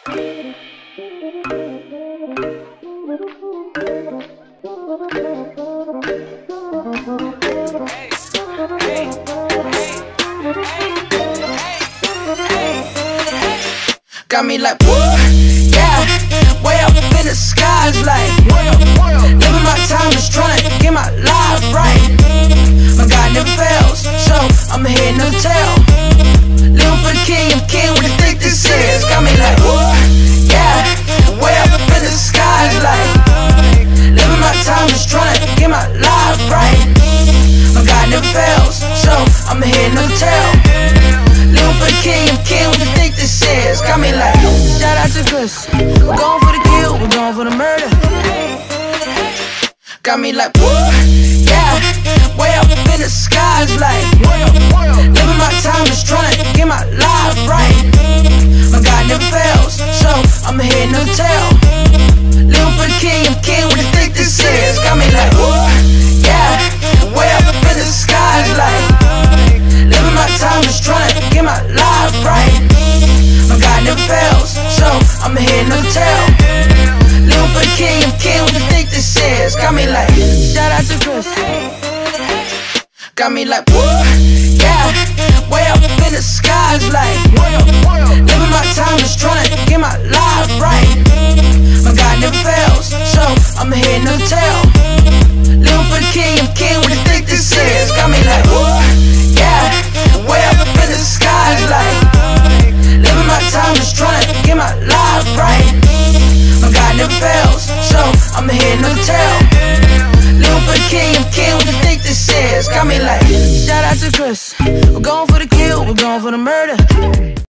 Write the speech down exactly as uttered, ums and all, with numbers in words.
Got me like, woo, yeah, way up in the skies, like living my time, just trying to get my life right. My God never fails, so I'm here no tell. Living for the king of kings, what you think this is? Got me like, woo, yeah, way up in the skies, like living my time, just trying to get my life right. My God never fails, so I'm here no tell. Living for the king of kings, what you think this is? Got me like, shout out to Gus, we're going for the kill, we're going for the murder. Got me like, woo, yeah, way up in the skies, like living my time, just trying to get my life right. My God never fails, so I'm here no tell. Living for the king of kings, what you think this is? Got me like, woo, yeah, way up in the skies, like living my time, just trying to get my life right. My God never fails, so I'm here no tell. Living for the king of kings, what you think this is? Got me like, shout out to Chris. Got me like, woo.